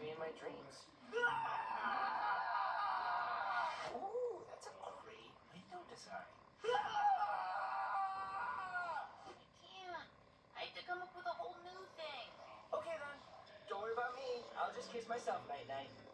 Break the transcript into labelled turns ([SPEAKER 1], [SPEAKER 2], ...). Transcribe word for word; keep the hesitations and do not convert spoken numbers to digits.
[SPEAKER 1] me in my dreams. Ooh, that's a great window design.
[SPEAKER 2] I can't. I have to come up with a whole new thing.
[SPEAKER 1] Okay then, don't worry about me. I'll just kiss myself night night.